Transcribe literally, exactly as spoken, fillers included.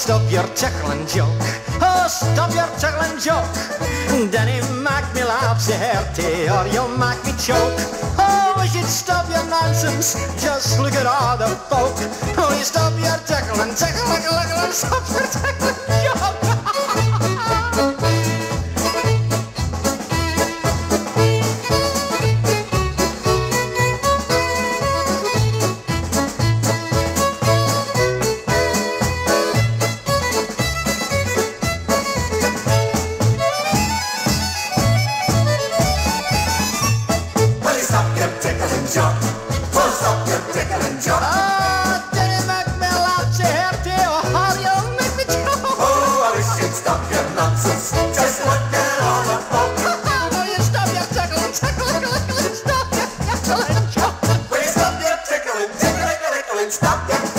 stop your tickling joke? Oh, stop your tickling joke. Danny make me laugh so hearty, or you'll make me choke. Oh, we should stop your nonsense. Just look at all the folk. Oh, you stop your tickling, tickling, tickling, stop your tickling joke. Stop your tickling joke. Full stop your tickling joke. Oh, Danny make me laugh so hearty, or you'll make me choke. Oh, I wish you'd stop your nonsense. Just look at all the folk. Oh, you stop your tickling, tickling, tickling, stop your tickling joke. Will you stop your tickling, tickling, tickling, stop your